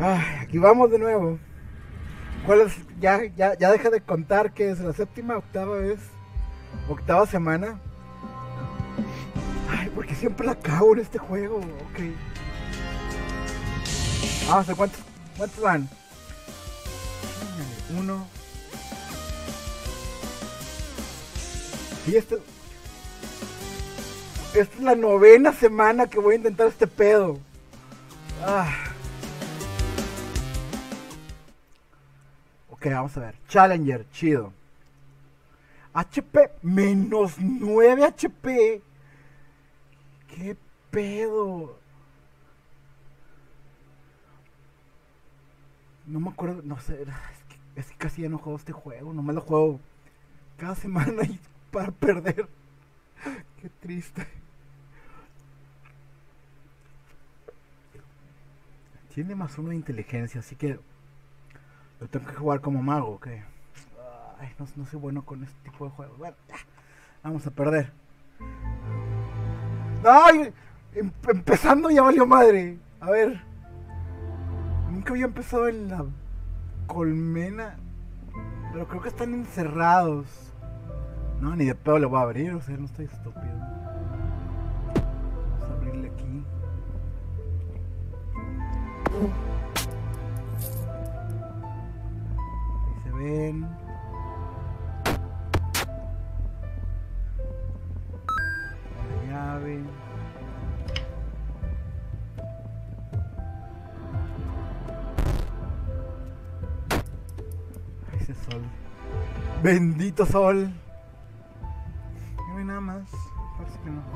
Ay, aquí vamos de nuevo. ¿Cuál es? Ya deja de contar que es la séptima, octava vez. Octava semana. Ay, porque siempre la cago en este juego. Ok. Vamos a ver cuántos van. Uno. Y esta es la novena semana que voy a intentar este pedo. Ah. Ok, vamos a ver. Challenger, chido. HP, menos 9 HP. ¿Qué pedo? No me acuerdo, no sé. Es que casi ya no juego este juego. Nomás lo juego cada semana y para perder. Qué triste. Tiene más uno de inteligencia, así que lo tengo que jugar como mago, ok. Ay, no soy bueno con este tipo de juegos. Bueno, vamos a perder. ¡Ay! Empezando ya valió madre. A ver. Nunca había empezado en la colmena. Pero creo que están encerrados. No, ni de pedo le voy a abrir, o sea, no estoy estúpido. Vamos a abrirle aquí. Ahí se ven. La llave. Ay, ese sol. Bendito sol. No hay nada más. Parece que no.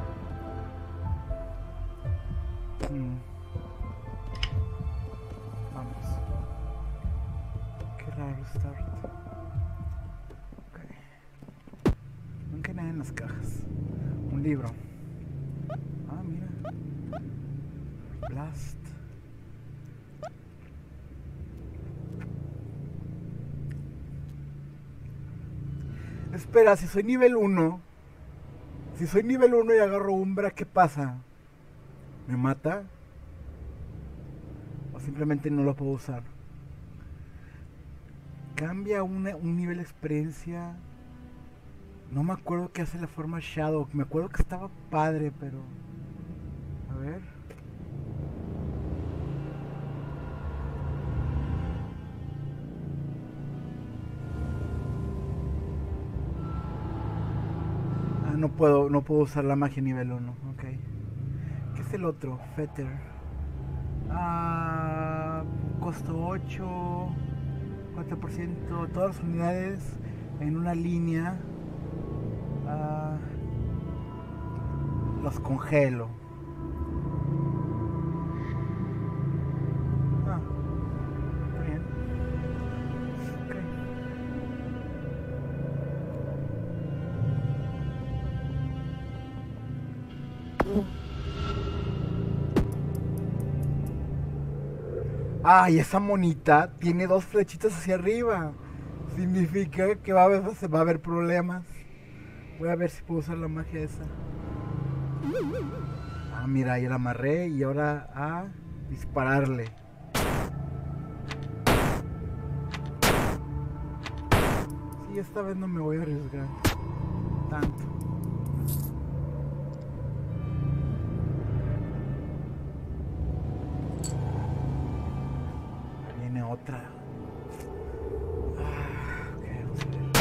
Vamos. Qué raro start. Ok. Nunca hay nada en las cajas. Un libro. Ah, mira. Blast. Espera, si soy nivel 1. Si soy nivel 1 y agarro Umbra, ¿qué pasa? ¿Me mata? ¿O simplemente no lo puedo usar? Cambia un nivel de experiencia. No me acuerdo qué hace la forma Shadow. Me acuerdo que estaba padre, pero... A ver. Ah, no puedo usar la magia nivel 1. Ok. ¿Qué es el otro? Fetter. Ah, costo 8. 4%. Todas las unidades en una línea. Ah, los congelo. Ah, está bien. Ok. Ay, esa monita tiene dos flechitas hacia arriba. Significa que va a haber problemas. Voy a ver si puedo usar la magia esa. Ah, mira, ya la amarré y ahora a dispararle. Sí, esta vez no me voy a arriesgar tanto. Viene otra. Ah, ok, vamos a ver.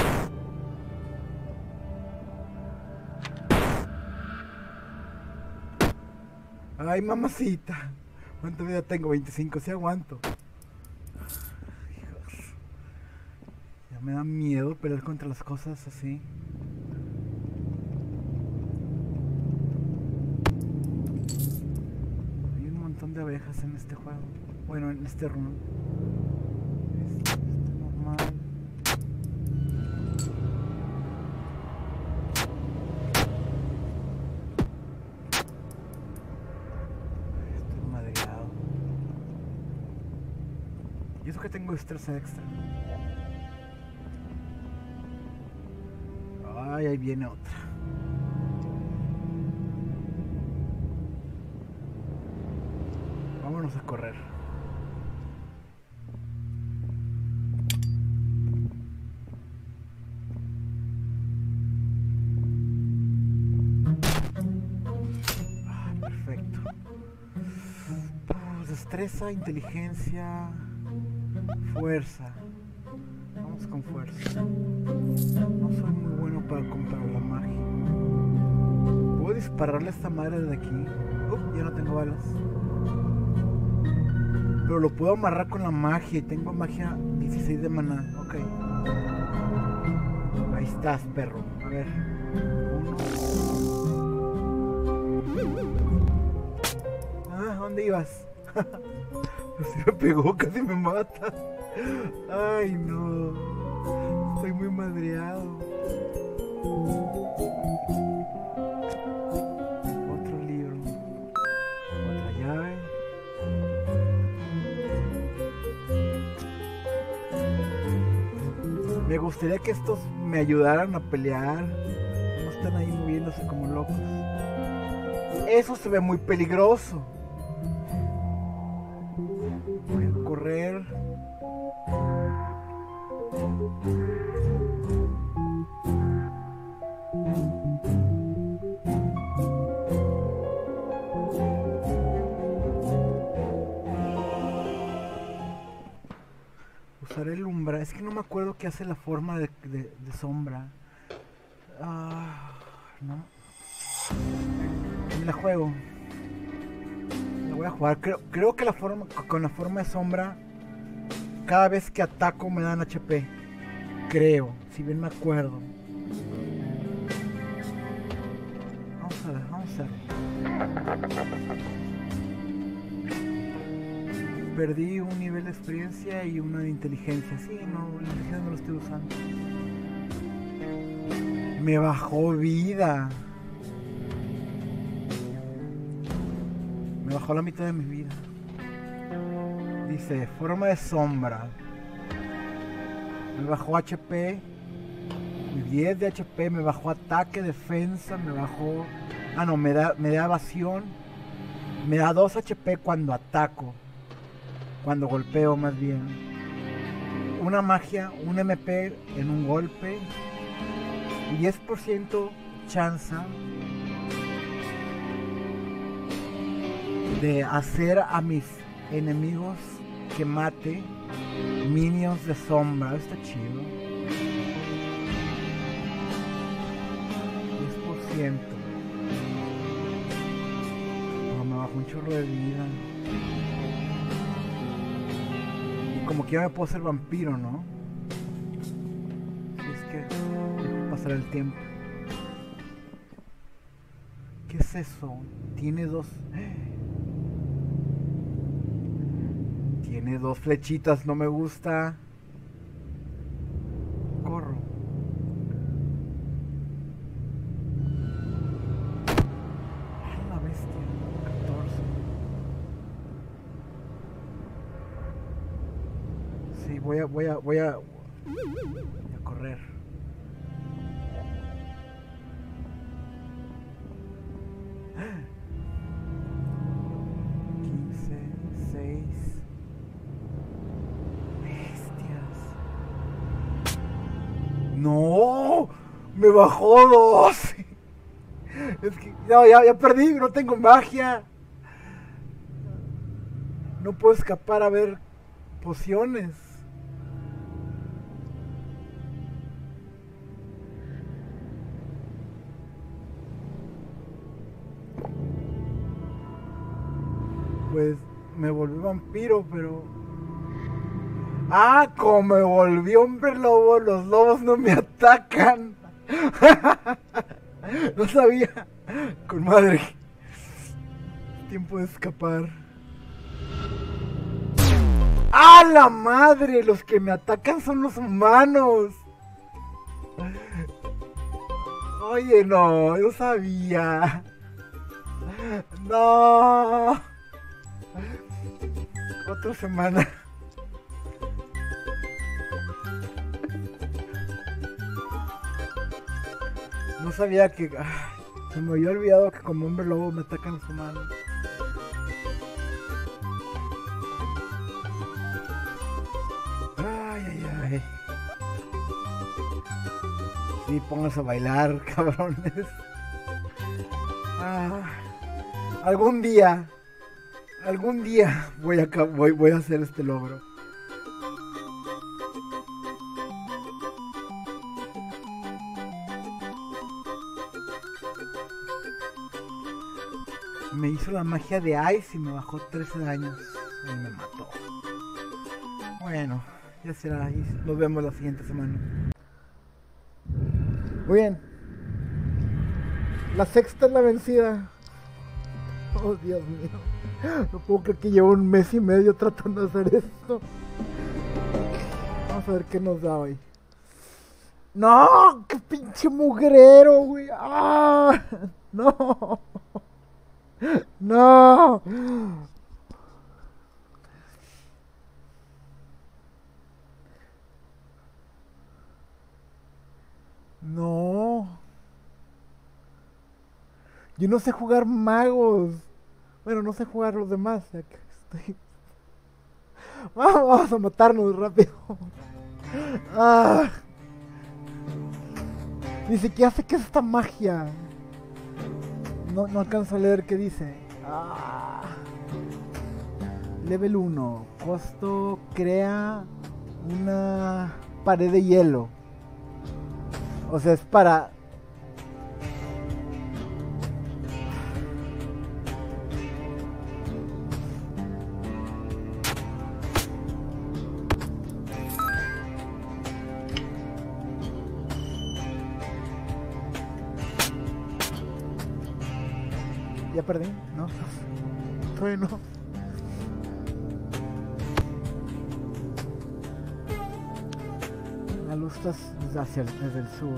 Ay, mamacita. ¿Cuánta vida tengo? 25, sí aguanto. Ya me da miedo pelear contra las cosas así. Hay un montón de abejas en este juego. Bueno, en este run. Este normal. Estoy madreado. Y eso que tengo estrés extra. Ay, ahí viene otra. Vámonos a correr. destreza, inteligencia, fuerza. Vamos con fuerza. No soy muy bueno para comprar la magia. ¿Puedo dispararle a esta madre de aquí? Ya no tengo balas. Pero lo puedo amarrar con la magia. Y tengo magia 16 de maná. Ok. Ahí estás, perro. A ver. ¿Dónde ibas? Se me pegó, casi me mata. Ay, no. Estoy muy madreado. Otro libro. Otra llave. Me gustaría que estos me ayudaran a pelear. No están ahí moviéndose como locos. Eso se ve muy peligroso. Voy a correr. Usaré el umbral. Es que no me acuerdo qué hace la forma de sombra. No. Me la juego. La voy a jugar. Creo que con la forma de sombra, cada vez que ataco me dan HP. Creo, si bien me acuerdo. Vamos a ver, vamos a hacerlo. Perdí un nivel de experiencia y una de inteligencia. Sí, no, la inteligencia no lo estoy usando. Me bajó vida. Me bajó la mitad de mi vida. Dice, forma de sombra. Me bajó HP. 10 de HP. Me bajó ataque, defensa. Me bajó... no, me da evasión. Me da 2 HP cuando ataco. Cuando golpeo, más bien. Una magia, un MP en un golpe. 10% chance de hacer a mis enemigos que mate minions de sombra. Está chido. 10%. Me bajó un chorro de vida. Como que ya me puedo hacer vampiro, ¿no? Si es que dejo pasar el tiempo. ¿Qué es eso? Tiene 2... Tiene 2 flechitas, no me gusta. Corro. La bestia. 14. Sí, voy a correr. ¡No! ¡Me bajó 2! Es que no, ya perdí, no tengo magia. No puedo escapar a ver pociones. Pues me volví vampiro, pero... como me volví hombre lobo, los lobos no me atacan. No sabía. Con madre. Tiempo de escapar. ¡Ah, la madre! Los que me atacan son los humanos. Oye, no, yo sabía. No. Otra semana. No sabía que... se me había olvidado que como hombre lobo me atacan los humanos. Ay. Sí, pónganse a bailar, cabrones. Algún día Algún día voy a hacer este logro. Me hizo la magia de Ice y me bajó 13 daños y me mató. Bueno, ya será. Nos vemos la siguiente semana. Muy bien. La sexta es la vencida. Oh, Dios mío. No puedo creer que llevo un mes y medio tratando de hacer esto. Vamos a ver qué nos da hoy. ¡No! ¡Qué pinche mugrero, güey! ¡Ah! ¡No! ¡No! No. Yo no sé jugar magos. Bueno, no sé jugar los demás. Ya que estoy... Vamos a matarnos rápido. Ah. Ni siquiera sé qué es esta magia. No alcanzo a leer qué dice. Ah. Level 1. Costo crea una pared de hielo. O sea, es para... ¿Ya perdí? No. Todavía no. La luz está desde el sur.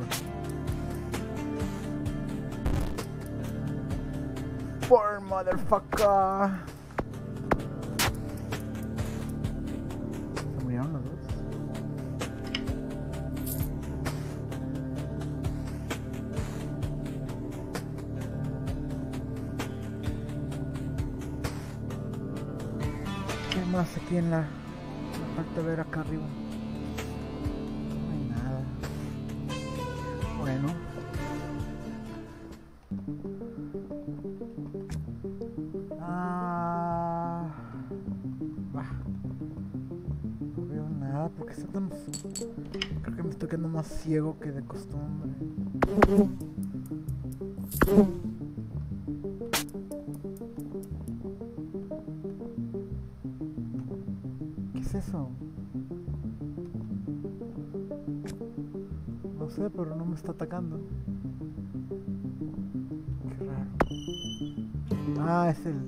Poor motherfucker. ¿Se murieron los dos? ¿Qué más aquí en la... Me falta ver acá arriba. No hay nada. Bueno. No veo nada porque está tan... Creo que me estoy quedando más ciego que de costumbre. ¿Qué es eso? No sé, pero no me está atacando. Qué raro. Ah, es el...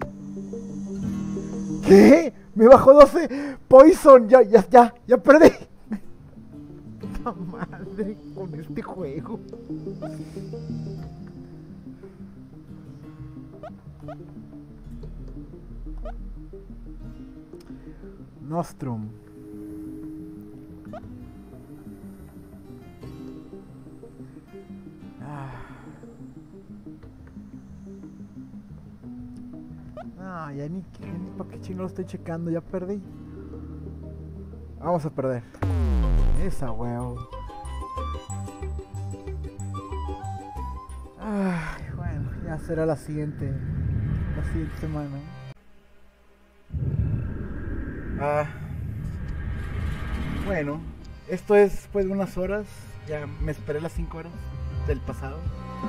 ¿Qué? Me bajó 12 Poison. Ya perdí. Puta madre con este juego. Nostrum. Ya ni para qué chingo lo estoy checando, ya perdí. Vamos a perder. Esa huevo. Bueno, ya será la siguiente semana. Bueno, esto es después de unas horas. Ya me esperé las 5 horas del pasado.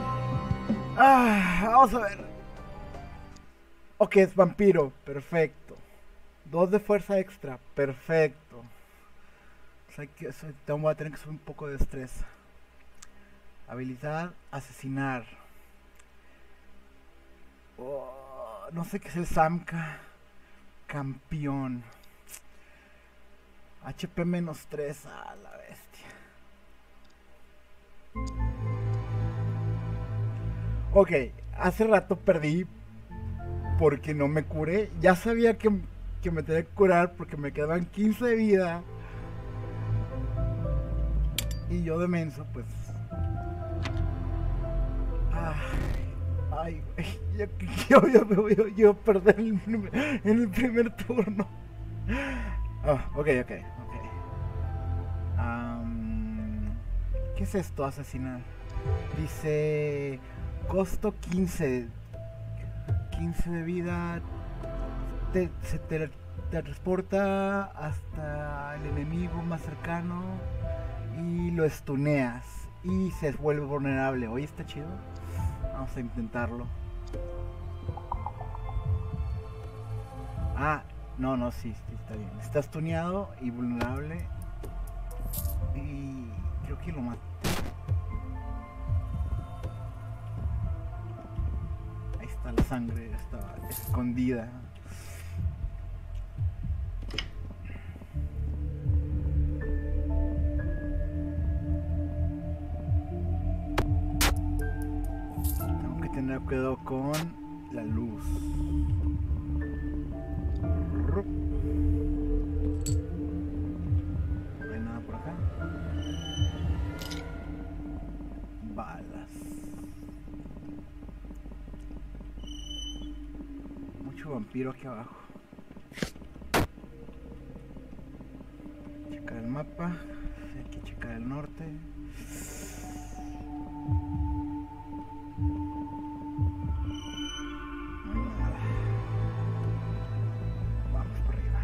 Vamos a ver. Ok, es vampiro, perfecto. 2 de fuerza extra, perfecto. O sea que voy a tener que subir un poco de destreza. Habilidad, asesinar. No sé qué es el Samka. Campeón. HP menos 3, a la bestia. Ok, hace rato perdí porque no me curé. Ya sabía que me tenía que curar porque me quedaban 15 de vida. Y yo de menso, pues... Ay, güey. Yo perder en el primer turno. Ok. ¿Qué es esto? Asesinar. Dice... Costo 15. 15 de vida. se te transporta hasta el enemigo más cercano y lo stuneas y se vuelve vulnerable. Oye, está chido. Vamos a intentarlo. Ah, no, sí, está bien. Está stuneado y vulnerable. Y creo que lo maté. Ahí está la sangre, estaba escondida. Tengo que tener cuidado con la luz. No hay nada por acá. Balas. Mucho vampiro aquí abajo. Checar el mapa. Hay que checar el norte. No hay nada. Vamos por arriba.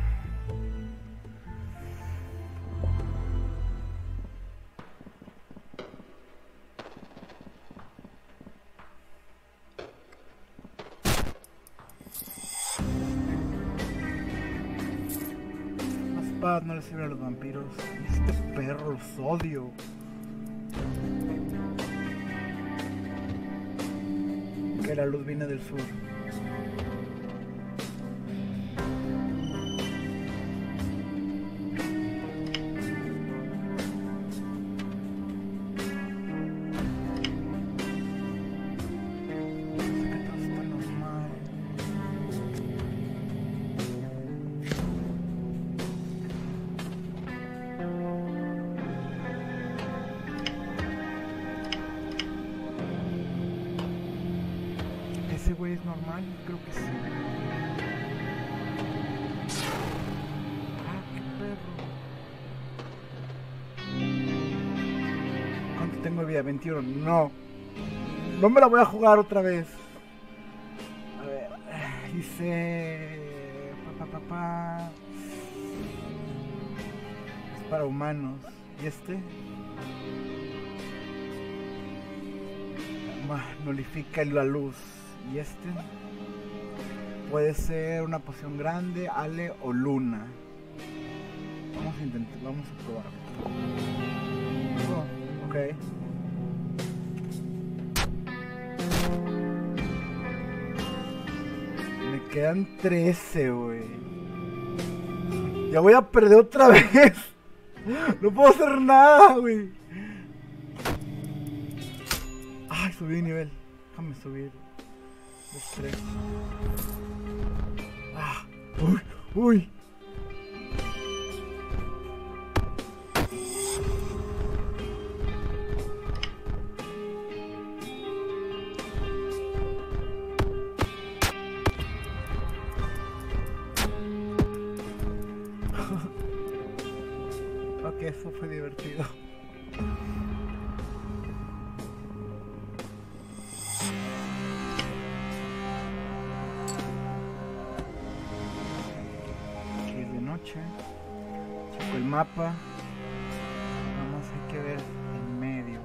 Las espadas no les sirven a los vampiros. Este perro los odio. Que la luz viene del sur. Sé que todo está normal. ¿Ese güey es normal? Creo que sí. Ah, qué perro. ¿Cuánto tengo de vida? 21. No. No me la voy a jugar otra vez. A ver. Dice... Es para humanos. ¿Y este? Nulifica la luz. Y este puede ser una poción grande, Ale o Luna. Vamos a intentar, vamos a probar. Oh, ok. Me quedan 13, güey. Ya voy a perder otra vez. No puedo hacer nada, güey. Ay, subí de nivel. Déjame subir. 2, 3. Ah, uy. Ok, eso fue divertido. Checo el mapa. Nada más hay que ver en medio.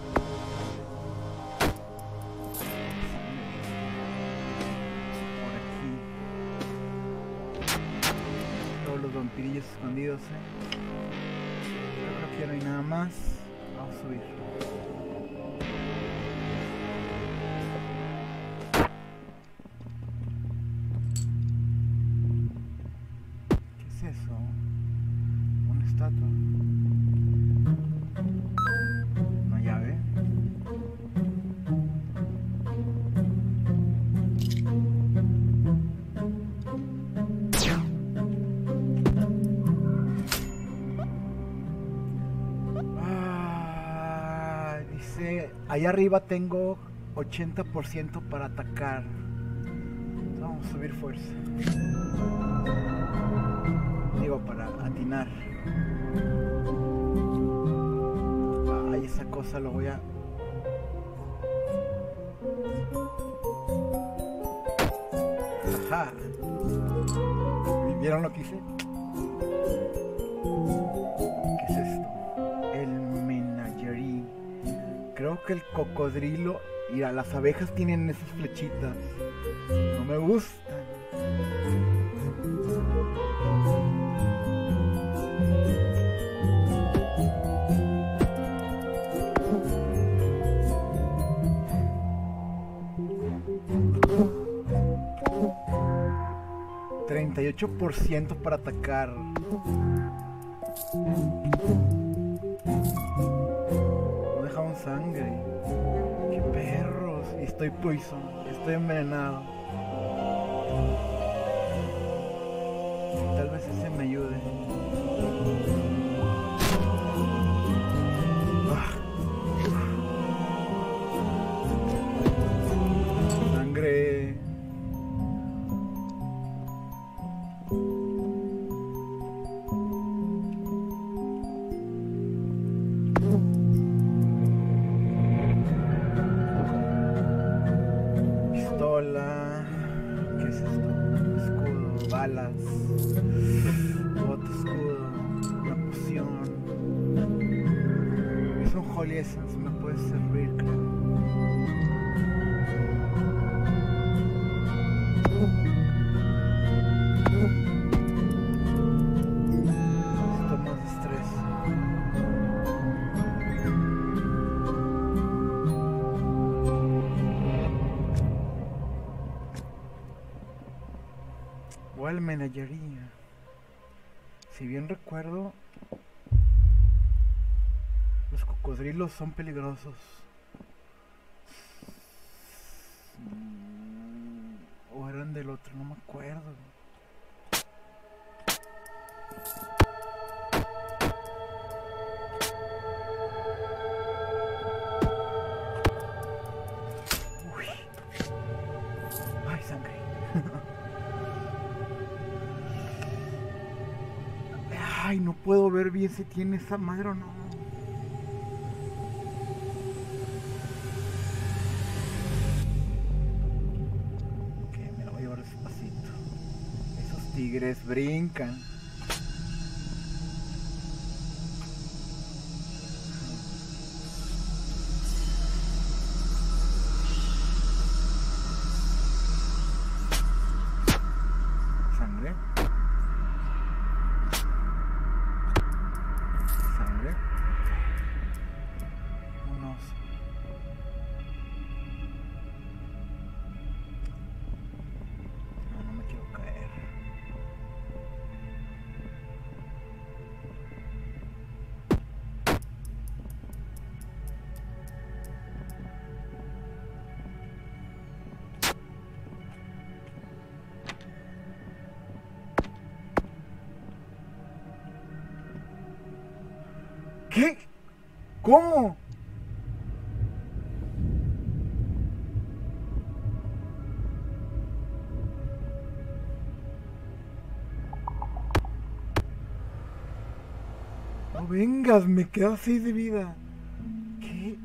Por aquí. Todos los vampirillos escondidos, Yo creo que ya no hay nada más. Vamos a subir. Una llave. Dice, allá arriba tengo 80% para atacar. Vamos a subir fuerza. Digo, para atinar. Ay, esa cosa lo voy a... Ajá. ¿Vieron lo que hice? ¿Qué es esto? El menagerie. Creo que el cocodrilo... Mira, las abejas tienen esas flechitas. No me gustan. %38 para atacar. No dejaron sangre. ¡Qué perros! Y estoy poison. Estoy envenenado. Tal vez ese me ayude. Sangre. ¿Qué es esto? Escudo, balas, otro escudo, una poción. Es un Holy Essence, me puede servir, creo. Necesito más destreza. Igual menagería. Si bien recuerdo, los cocodrilos son peligrosos. O eran del otro, no me acuerdo. Uy. Ay, sangre. Ay, no puedo ver bien si tiene esa madre o no. Ok, me la voy a llevar despacito. Esos tigres brincan. Sangre. Un oso. No me quiero caer. ¿Qué? ¿Cómo? No vengas, me quedo 6 de vida. ¿Qué?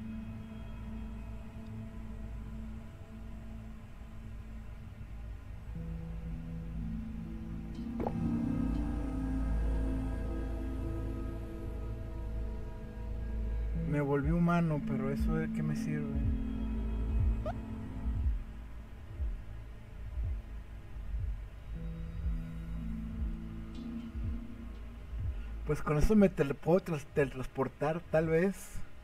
Me volví humano, pero eso de qué me sirve. Pues con eso me puedo teletransportar, tal vez.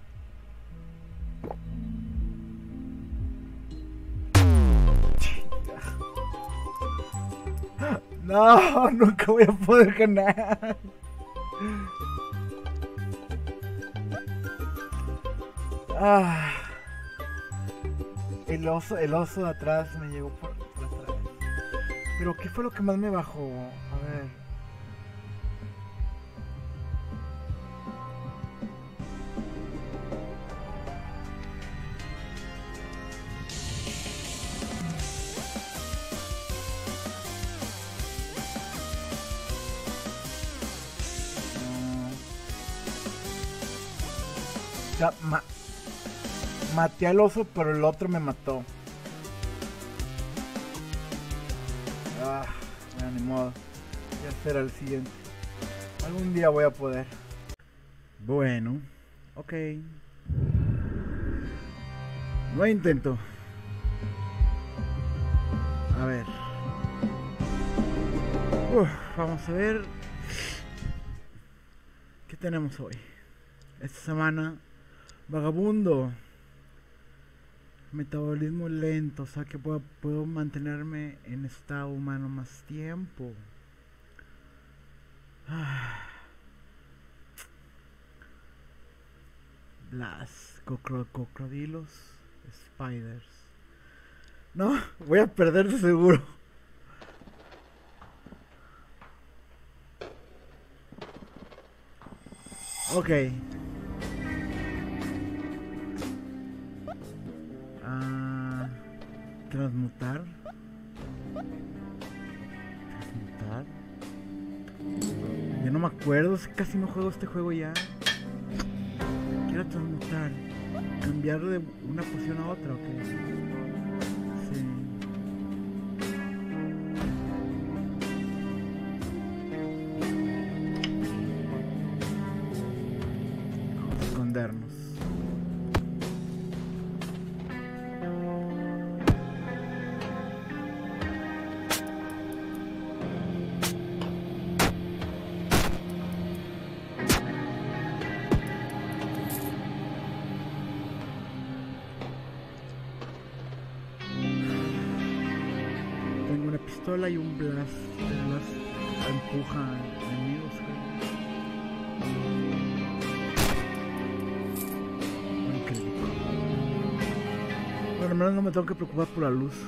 No, nunca voy a poder ganar. Ah, el oso de atrás me llegó por atrás. Pero ¿qué fue lo que más me bajó? A ver. O sea, maté al oso, pero el otro me mató. Ah, bueno, ni modo. Ya será el siguiente. Algún día voy a poder. Bueno, ok. No intento. A ver. Vamos a ver. ¿Qué tenemos hoy? Esta semana. Vagabundo. Metabolismo lento. O sea que puedo mantenerme en estado humano más tiempo. Las cocodrilos. Spiders. No, voy a perder de seguro. Ok. Transmutar. Transmutar. Ya no me acuerdo, casi no juego este juego ya. Quiero transmutar. Cambiar de una poción a otra, ok. Sí. Vamos a escondernos. Y un blast. El blast empuja enemigos. Increíble. Bueno, al menos no me tengo que preocupar por la luz.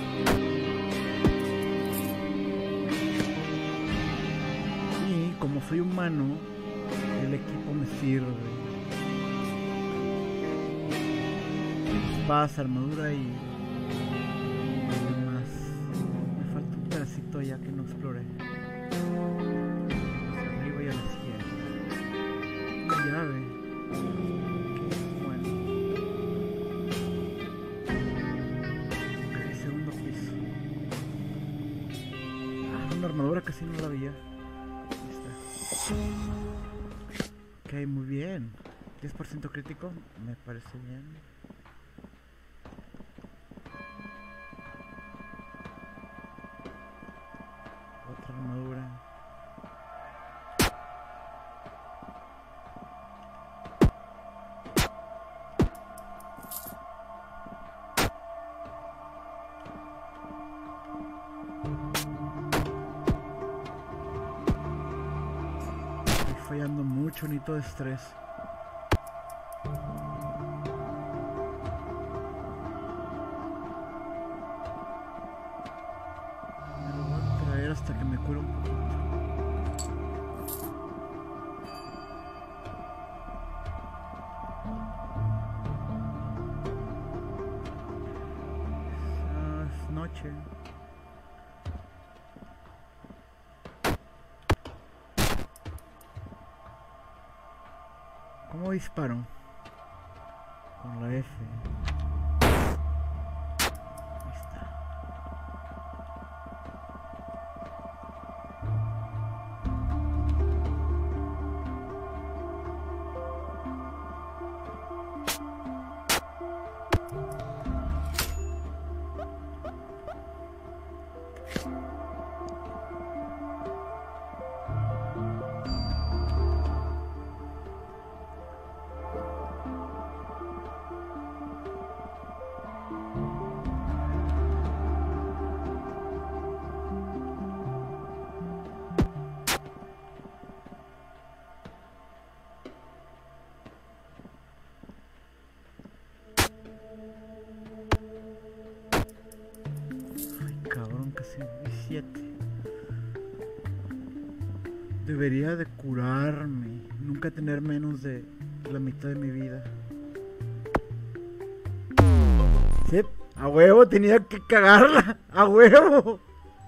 Y como soy humano, el equipo me sirve. Espada, armadura y ya que no exploré. Hacia arriba y a la izquierda. Una llave. Bueno. Ok, segundo piso. Una armadura casi no la veía. Ahí está. Ok, muy bien. 10% crítico. Me parece bien. Otra armadura. Estoy fallando mucho, necesito de estrés. Hasta que me cure un poquito. Es noche. ¿Cómo disparo? Con la F. Casi 17. Debería de curarme. Nunca tener menos de la mitad de mi vida. Sí, a huevo, tenía que cagarla. A huevo.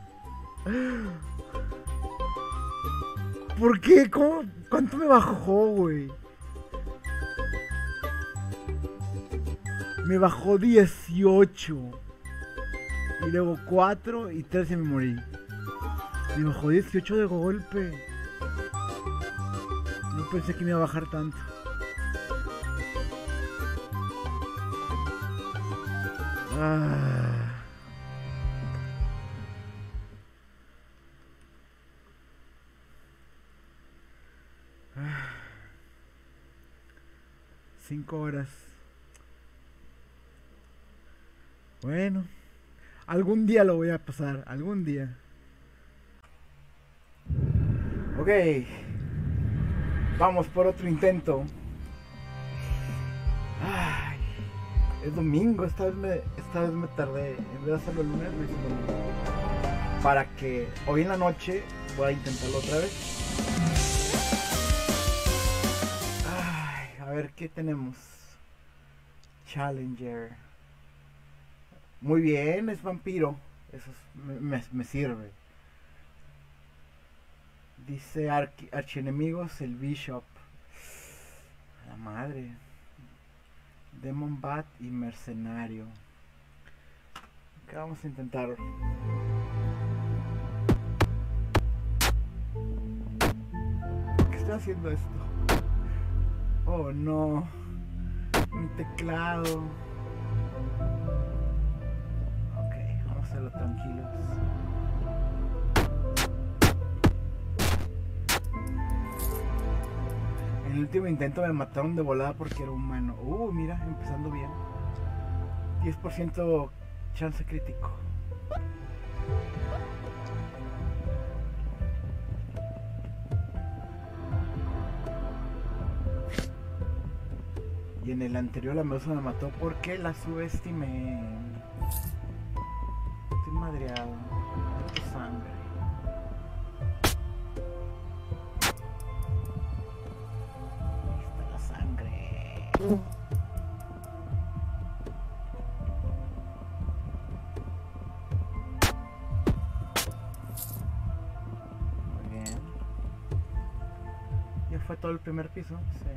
¿Por qué? ¿Cómo? ¿Cuánto me bajó, güey? Me bajó 18. Y luego 4 y 13 me morí. Y bajó 18 de golpe. No pensé que me iba a bajar tanto. Ah. Ah. 5 horas. Bueno, algún día lo voy a pasar, algún día. Ok, vamos por otro intento. Ay, es domingo, esta vez me tardé. En vez de hacerlo el lunes, lo hice el domingo. Para que hoy en la noche voy a intentarlo otra vez. Ay, a ver qué tenemos. Challenger. Muy bien, es vampiro. Eso me sirve. Dice archienemigos el Bishop. A la madre. Demon Bat y Mercenario. Ok, vamos a intentarlo. ¿Por qué estoy haciendo esto? Oh no. Mi teclado. Ok, vamos a hacerlo tranquilos. En el último intento me mataron de volada porque era humano. Mira, empezando bien. 10% chance crítico. Y en el anterior la medusa me mató porque la subestimé. Estoy madreado. Tengo sangre. Ahí está la sangre. Muy bien. ¿Ya fue todo el primer piso? Sí.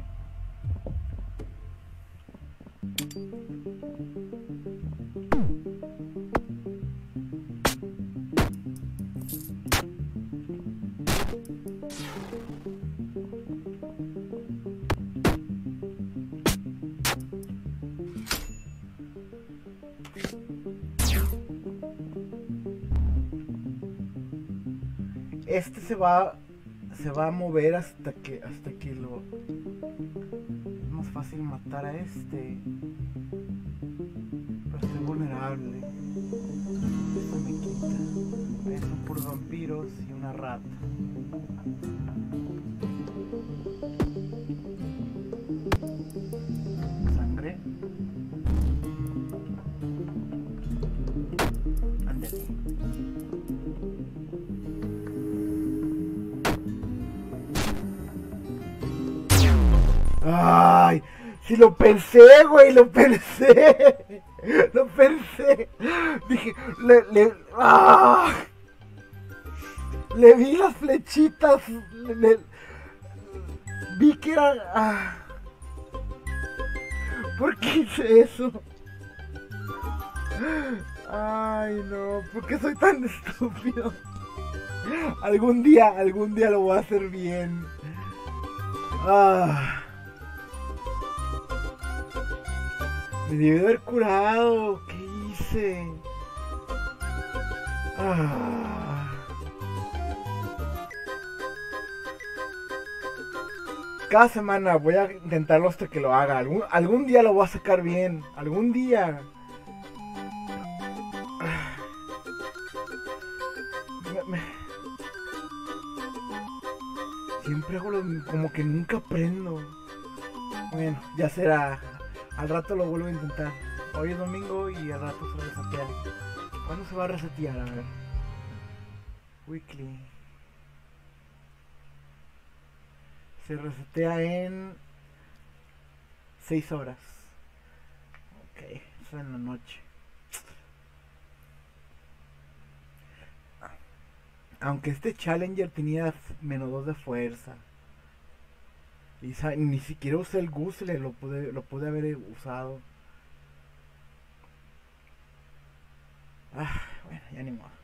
Este se va a mover hasta que lo es más fácil matar a este. Pero estoy vulnerable. Esto me quita. Son puros vampiros y una rata. Sangre. Ándale. Ay, si lo pensé, güey, lo pensé. Lo pensé. Dije, le vi las flechitas. Vi que era. ¿Por qué hice eso? Ay, no, ¿por qué soy tan estúpido? Algún día lo voy a hacer bien. Me debí haber curado. ¿Qué hice? Cada semana voy a intentarlo hasta que lo haga. Algún día lo voy a sacar bien. Algún día. Siempre hago como que nunca aprendo. Bueno, ya será. Al rato lo vuelvo a intentar. Hoy es domingo y al rato se resetea. ¿Cuándo se va a resetear? A ver. Weekly. Se resetea en 6 horas. Ok, eso en la noche. Aunque este Challenger tenía -2 de fuerza. Y ni siquiera usé el Guzle, lo pude haber usado. Bueno, ya ni modo.